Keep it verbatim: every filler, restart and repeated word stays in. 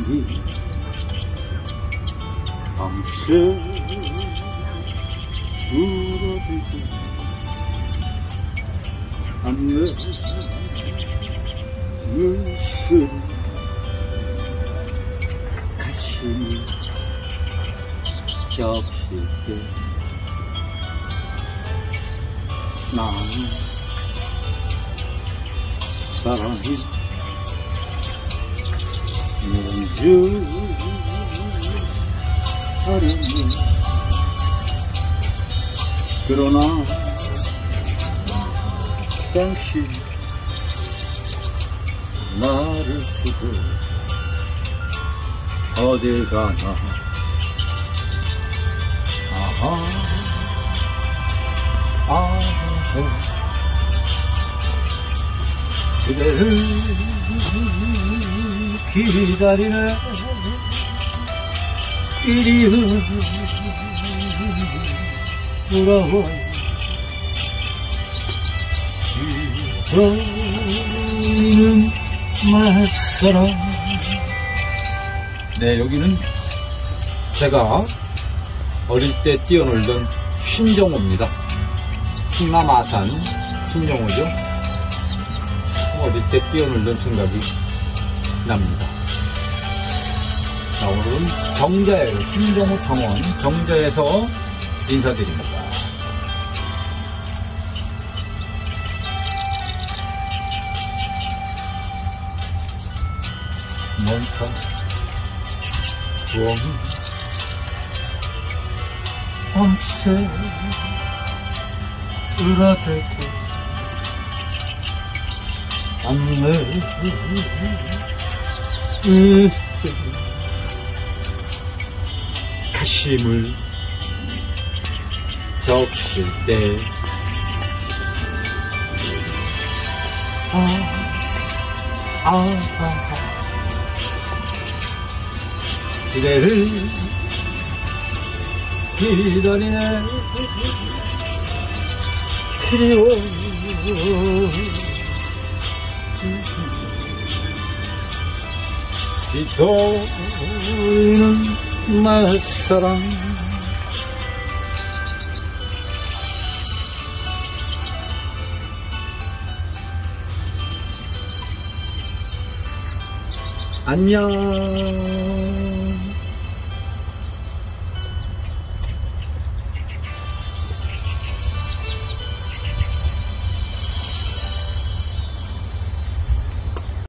생각이 밤새 울어대고 안내 물쓰 가슴이 겹칠 때 나는 사랑이 멈추하려니 그러나 당신 나를 두고 어딜 가나 아하 아하 그대를 기다리네 이리 돌아와 너는 맞사랑. 네, 여기는 제가 어릴 때 뛰어놀던 신정호입니다. 충남 아산 신정호죠. 어릴 때 뛰어놀던 생각이 납니다. 자, 오늘은 정자에, 신정호 정원 정자에서 인사드립니다. 먼저 부엉이 밤새 울어대고 안내 가심을 적실 때 아, 아, 아, 그대를 기다리네 그리워 뒤돌이는 맞사랑. 안녕.